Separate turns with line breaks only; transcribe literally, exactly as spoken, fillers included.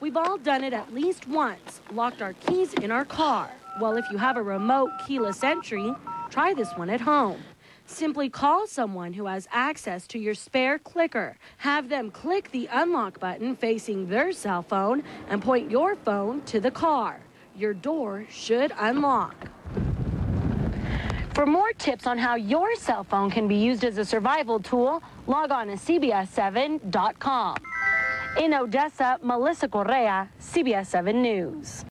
We've all done it at least once, locked our keys in our car. Well, if you have a remote keyless entry, try this one at home. Simply call someone who has access to your spare clicker. Have them click the unlock button facing their cell phone and point your phone to the car. Your door should unlock. For more tips on how your cell phone can be used as a survival tool, log on to C B S seven dot com. In Odessa, Melissa Correa, C B S seven News.